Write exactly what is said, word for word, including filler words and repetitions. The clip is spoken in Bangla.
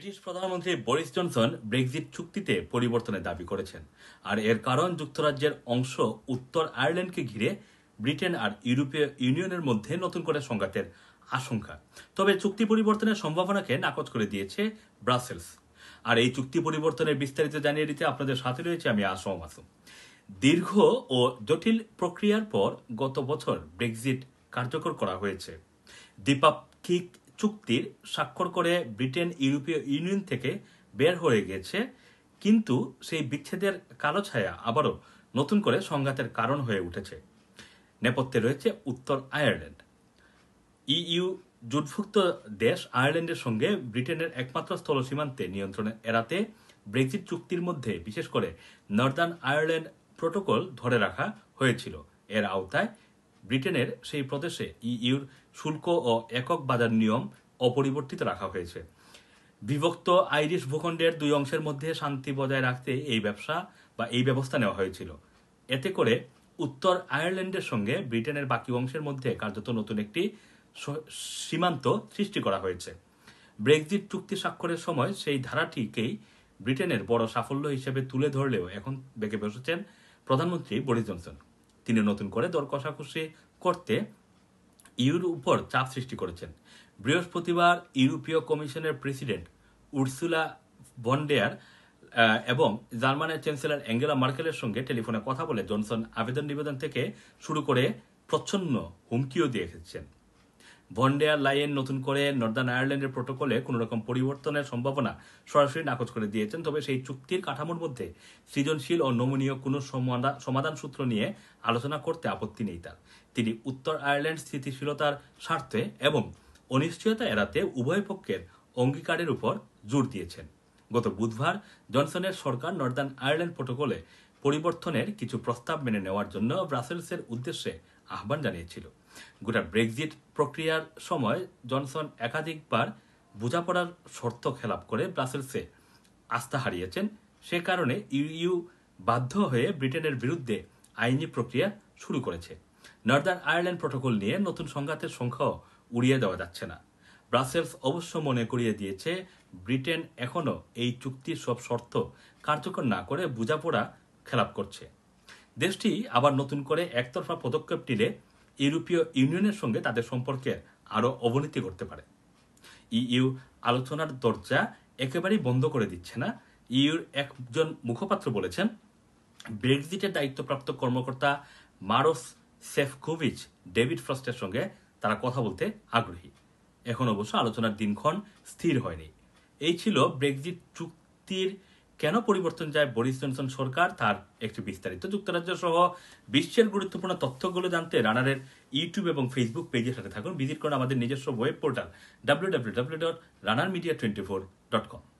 ব্রিটিশ প্রধানমন্ত্রী বরিস জনসন ব্রেক্সিট চুক্তিতে পরিবর্তনের দাবি করেছেন, আর এর কারণ যুক্তরাজ্যের অংশ উত্তর আয়ারল্যান্ডকে ঘিরে ব্রিটেন আর ইউরোপীয় ইউনিয়নের মধ্যে নতুন করে সংঘাতের আশঙ্কা। তবে চুক্তি পরিবর্তনের সম্ভাবনাকে নাকচ করে দিয়েছে ব্রাসেলস। আর এই চুক্তি পরিবর্তনের বিস্তারিত জানিয়ে দিতে আপনাদের সাথে রয়েছে আমি এস এম মাসুম। দীর্ঘ ও জটিল প্রক্রিয়ার পর গত বছর ব্রেক্সিট কার্যকর করা হয়েছে। দ্বিপাক্ষিক চুক্তির স্বাক্ষর করে ব্রিটেন ইউরোপীয় ইউনিয়ন থেকে বের হয়ে গেছে, কিন্তু সেই বিচ্ছেদের কালো ছায়া আবারও নতুন করে সংঘাতের কারণ হয়ে উঠেছে। নেপথ্যে রয়েছে উত্তর আয়ারল্যান্ড। ইইউ জোটভুক্ত দেশ আয়ারল্যান্ডের সঙ্গে ব্রিটেনের একমাত্র স্থল সীমান্তে নিয়ন্ত্রণ এড়াতে ব্রেক্সিট চুক্তির মধ্যে বিশেষ করে নর্দার্ন আয়ারল্যান্ড প্রটোকল ধরে রাখা হয়েছিল। এর আওতায় ব্রিটেনের সেই প্রদেশে ইইউর শুল্ক ও একক বাজার নিয়ম অপরিবর্তিত রাখা হয়েছে। বিভক্ত আইরিশ ভূখণ্ডের দুই অংশের মধ্যে শান্তি বজায় রাখতে এই ব্যবসা বা এই ব্যবস্থা নেওয়া হয়েছিল। এতে করে উত্তর আয়ারল্যান্ডের সঙ্গে ব্রিটেনের বাকি অংশের মধ্যে কার্যত নতুন একটি সীমান্ত সৃষ্টি করা হয়েছে। ব্রেক্সিট চুক্তি স্বাক্ষরের সময় সেই ধারাটিকেই ব্রিটেনের বড় সাফল্য হিসেবে তুলে ধরলেও এখন বেঁকে বসেছেন প্রধানমন্ত্রী বরিস জনসন। তিনি নতুন করে দর কষাকষি করতে ইউর উপর চাপ সৃষ্টি করেছেন। বৃহস্পতিবার ইউরোপীয় কমিশনের প্রেসিডেন্ট উর্সুলা ভন ডেয়ার এবং জার্মানের চ্যান্সেলর অ্যাঙ্গেলা মার্কেলের সঙ্গে টেলিফোনে কথা বলে জনসন আবেদন নিবেদন থেকে শুরু করে প্রচ্ছন্ন হুমকিও দিয়ে এসেছেন। ভন ডেয়ার লাইন নতুন করে নর্দার্ন আয়ারল্যান্ডের প্রোটোকলে কোন রকম পরিবর্তনের সম্ভাবনা সরাসরি নাকচ করে দিয়েছেন। তবে সেই চুক্তির কাঠামোর মধ্যে সৃজনশীল ও নমনীয় কোনো সমাধান সূত্র নিয়ে আলোচনা করতে আপত্তি নেই তার। তিনি উত্তর আয়ারল্যান্ড স্থিতিশীলতার স্বার্থে এবং অনিশ্চয়তা এড়াতে উভয় পক্ষের অঙ্গীকারের উপর জোর দিয়েছেন। গত বুধবার জনসনের সরকার নর্দার্ন আয়ারল্যান্ড প্রোটোকলে পরিবর্তনের কিছু প্রস্তাব মেনে নেওয়ার জন্য ব্রাসেলসের উদ্দেশ্যে আহ্বান জানিয়েছিল। গোটা ব্রেক্সিট প্রক্রিয়ার সময় জনসন একাধিকবার বোঝাপড়ার শর্ত খেলাপ করে ব্রাসেলসে আস্থা হারিয়েছেন। সে কারণে ইইউ বাধ্য হয়ে ব্রিটেনের বিরুদ্ধে আইনি প্রক্রিয়া শুরু করেছে। নর্দার্ন আয়ারল্যান্ড প্রোটোকল নিয়ে নতুন সংঘাতের সংখ্যাও উড়িয়ে দেওয়া যাচ্ছে না। ব্রাসেলস অবশ্য মনে করিয়ে দিয়েছে ব্রিটেন এখনও এই চুক্তির সব শর্ত কার্যকর না করে বোঝাপড়া খেলাপ করছে। দেশটি আবার নতুন করে একতরফা পদক্ষেপ নিলে ইউরোপীয় ইউনিয়নের সঙ্গে তাদের সম্পর্কের আরও অবনতি করতে পারে। ইইউ আলোচনার দরজা একেবারেই বন্ধ করে দিচ্ছে না। ইইউর একজন মুখপাত্র বলেছেন, ব্রেক্সিটের দায়িত্বপ্রাপ্ত কর্মকর্তা মারোস সেফকোভিচ ডেভিড ফ্রস্টের সঙ্গে তারা কথা বলতে আগ্রহী। এখন অবশ্য আলোচনার দিনক্ষণ স্থির হয়নি। এই ছিল ব্রেক্সিট চুক্তির কেন পরিবর্তন যায় বরিস জনসন সরকার তার একটি বিস্তারিত। যুক্তরাজ্য সহ বিশ্বের গুরুত্বপূর্ণ তথ্যগুলো জানতে রানারের ইউটিউব এবং ফেসবুক পেজের সাথে থাকুন। ভিজিট করুন আমাদের নিজস্ব web portal W W W dot runner media twenty four dot কম।